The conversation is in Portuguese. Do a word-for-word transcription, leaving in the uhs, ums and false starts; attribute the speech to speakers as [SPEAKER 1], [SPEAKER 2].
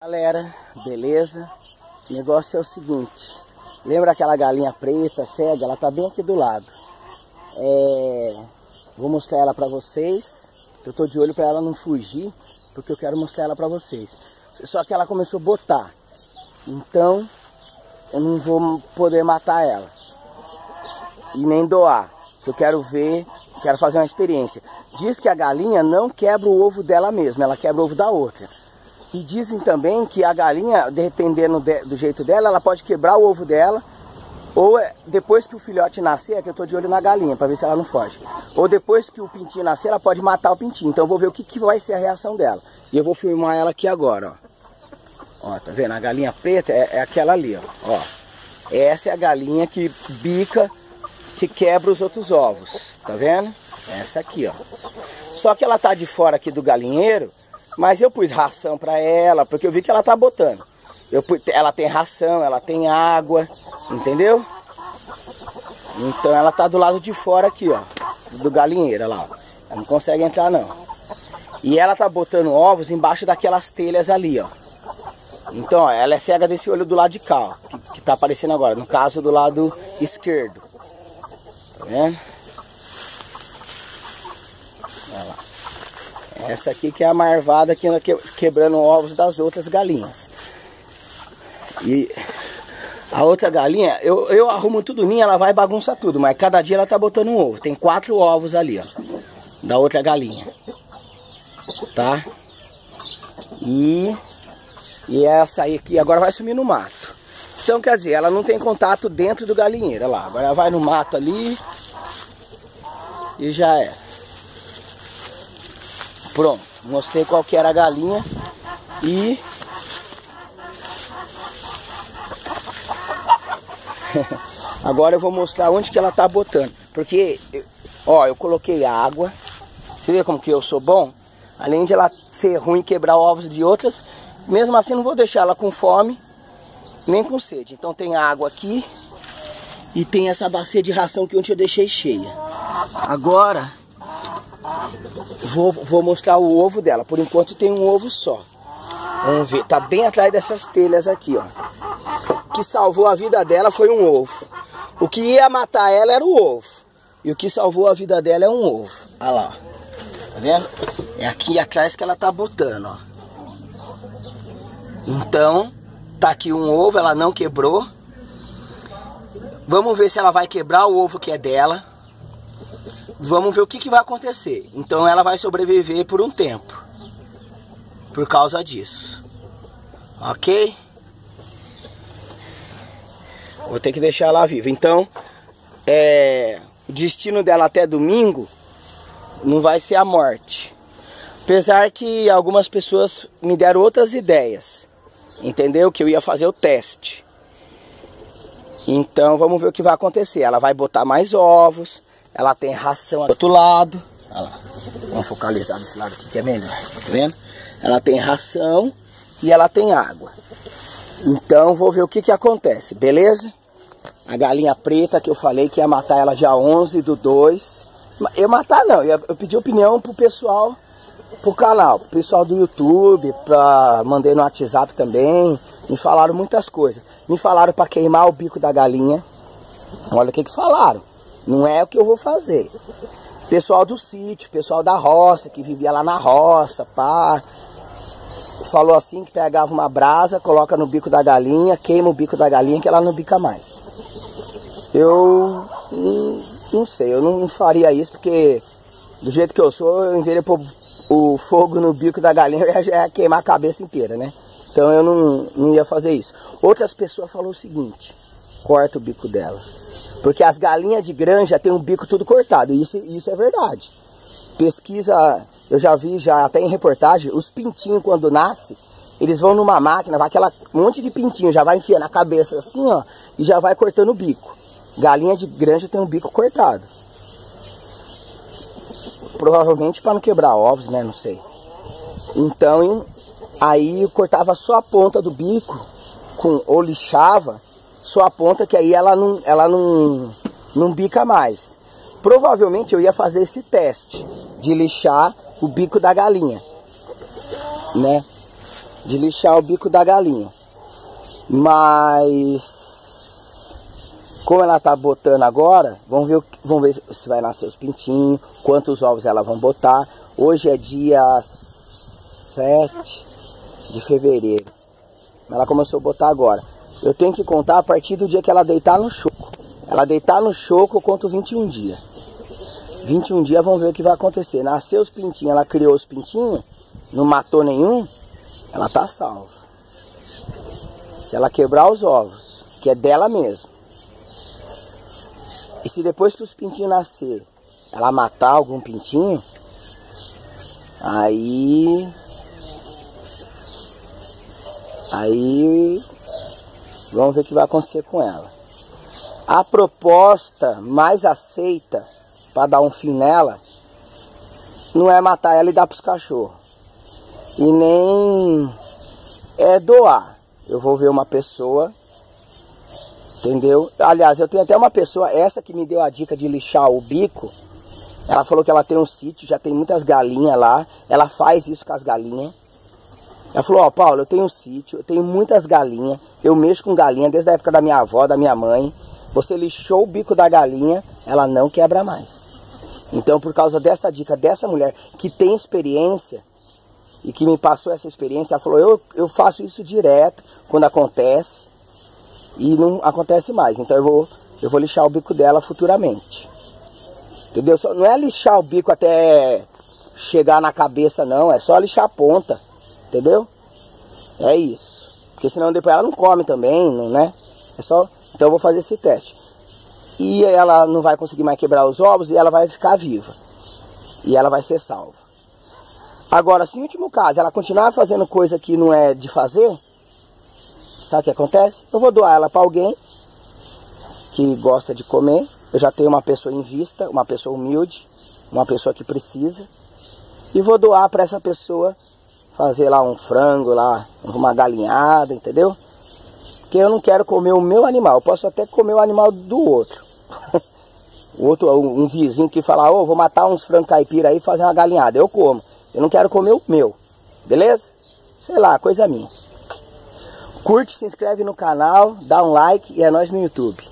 [SPEAKER 1] Galera, beleza? O negócio é o seguinte, lembra aquela galinha preta, cega? Ela tá bem aqui do lado. É, vou mostrar ela pra vocês. Eu tô de olho pra ela não fugir, porque eu quero mostrar ela pra vocês. Só que ela começou a botar, então eu não vou poder matar ela e nem doar. Eu quero ver, quero fazer uma experiência. Diz que a galinha não quebra o ovo dela mesma, ela quebra o ovo da outra. E dizem também que a galinha, dependendo de, do jeito dela, ela pode quebrar o ovo dela, ou depois que o filhote nascer, é que eu tô de olho na galinha, para ver se ela não foge. Ou depois que o pintinho nascer, ela pode matar o pintinho. Então eu vou ver o que, que vai ser a reação dela. E eu vou filmar ela aqui agora, ó. Ó, tá vendo? A galinha preta é, é aquela ali, ó. Ó. Essa é a galinha que bica, que quebra os outros ovos, tá vendo? Essa aqui, ó. Só que ela tá de fora aqui do galinheiro, mas eu pus ração para ela, porque eu vi que ela tá botando. Eu pus, ela tem ração, ela tem água, entendeu? Então ela tá do lado de fora aqui, ó, do galinheiro, olha lá, ó. Ela não consegue entrar não. E ela tá botando ovos embaixo daquelas telhas ali, ó. Então, ó, ela é cega desse olho do lado de cá, ó, que, que tá aparecendo agora, no caso do lado esquerdo. Tá vendo? Olha lá. Essa aqui que é a marvada que anda quebrando ovos das outras galinhas. E a outra galinha, eu, eu arrumo tudo ninho, ela vai bagunçar tudo, mas cada dia ela tá botando um ovo. Tem quatro ovos ali, ó, da outra galinha. Tá? E, e essa aí aqui agora vai sumir no mato. Então quer dizer, ela não tem contato dentro do galinheiro, olha lá. Agora ela vai no mato ali e já é. Pronto, mostrei qual que era a galinha e agora eu vou mostrar onde que ela tá botando. Porque, ó, eu coloquei água. Você vê como que eu sou bom? Além de ela ser ruim quebrar ovos de outras, mesmo assim não vou deixar ela com fome nem com sede. Então tem água aqui e tem essa bacia de ração que ontem eu deixei cheia. Agora Vou, vou mostrar o ovo dela. Por enquanto tem um ovo só. Vamos ver. Tá bem atrás dessas telhas aqui, ó. O que salvou a vida dela foi um ovo. O que ia matar ela era o ovo. E o que salvou a vida dela é um ovo. Olha lá, ó. Tá vendo? É aqui atrás que ela tá botando, ó. Então, tá aqui um ovo. Ela não quebrou. Vamos ver se ela vai quebrar o ovo que é dela. Vamos ver o que, que vai acontecer. Então ela vai sobreviver por um tempo, por causa disso. Ok? Vou ter que deixar ela viva. Então, é, o destino dela até domingo não vai ser a morte. Apesar que algumas pessoas me deram outras ideias. Entendeu? Que eu ia fazer o teste. Então vamos ver o que vai acontecer. Ela vai botar mais ovos. Ela tem ração do outro lado. Olha lá. Vamos focalizar desse lado aqui que é melhor. Tá vendo? Ela tem ração e ela tem água. Então vou ver o que que acontece, beleza? A galinha preta que eu falei que ia matar ela dia onze do dois. Eu matar não, eu pedi opinião pro pessoal, pro canal, pro pessoal do YouTube, pra, mandei no WhatsApp também. Me falaram muitas coisas. Me falaram para queimar o bico da galinha. Olha o que que falaram. Não é o que eu vou fazer. Pessoal do sítio, pessoal da roça, que vivia lá na roça, pá, falou assim que pegava uma brasa, coloca no bico da galinha, queima o bico da galinha que ela não bica mais. Eu não, não sei, eu não faria isso porque do jeito que eu sou, em vez de pôr o fogo no bico da galinha, eu ia queimar a cabeça inteira, né? Então eu não, não ia fazer isso. Outras pessoas falaram o seguinte: corta o bico dela. Porque as galinhas de granja tem o bico tudo cortado. E isso, isso é verdade. Pesquisa, eu já vi já até em reportagem, os pintinhos quando nascem, eles vão numa máquina, vai aquela monte de pintinho, já vai enfiando na cabeça assim, ó, e já vai cortando o bico. Galinha de granja tem um bico cortado. Provavelmente para não quebrar ovos, né? Não sei. Então, aí eu cortava só a ponta do bico, com, ou lixava, só a ponta que aí ela não, ela não, não bica mais. Provavelmente eu ia fazer esse teste de lixar o bico da galinha, né? de lixar o bico da galinha. Mas como ela tá botando agora, vamos ver, vamos ver se vai nascer os pintinhos, quantos ovos ela vão botar. Hoje é dia sete de fevereiro. Ela começou a botar agora. Eu tenho que contar a partir do dia que ela deitar no choco. Ela deitar no choco, eu conto vinte e um dias. vinte e um dias, vamos ver o que vai acontecer. Nasceu os pintinhos, ela criou os pintinhos, não matou nenhum, ela tá salva. Se ela quebrar os ovos, que é dela mesmo. E se depois que os pintinhos nascer, ela matar algum pintinho, aí... Aí... Vamos ver o que vai acontecer com ela. A proposta mais aceita para dar um fim nela não é matar ela e dar para os cachorros. E nem é doar. Eu vou ver uma pessoa, entendeu? Aliás, eu tenho até uma pessoa, essa que me deu a dica de lixar o bico. Ela falou que ela tem um sítio, já tem muitas galinhas lá. Ela faz isso com as galinhas. Ela falou, ó, oh, Paulo, eu tenho um sítio, eu tenho muitas galinhas, eu mexo com galinha desde a época da minha avó, da minha mãe. Você lixou o bico da galinha, ela não quebra mais. Então, por causa dessa dica dessa mulher que tem experiência e que me passou essa experiência, ela falou, eu, eu faço isso direto quando acontece e não acontece mais. Então eu vou, eu vou lixar o bico dela futuramente. Entendeu? Só, não é lixar o bico até chegar na cabeça, não, é só lixar a ponta. Entendeu? É isso. Porque senão depois ela não come também, não, né? É só... Então eu vou fazer esse teste. E ela não vai conseguir mais quebrar os ovos e ela vai ficar viva. E ela vai ser salva. Agora, se em último caso ela continuar fazendo coisa que não é de fazer, sabe o que acontece? Eu vou doar ela para alguém que gosta de comer. Eu já tenho uma pessoa em vista, uma pessoa humilde, uma pessoa que precisa. E vou doar para essa pessoa fazer lá um frango, lá uma galinhada, entendeu? Porque eu não quero comer o meu animal, eu posso até comer o animal do outro. O outro, um vizinho que fala, ô, oh, vou matar uns frangos caipira aí e fazer uma galinhada, eu como. Eu não quero comer o meu, beleza? Sei lá, coisa minha. Curte, se inscreve no canal, dá um like e é nóis no YouTube.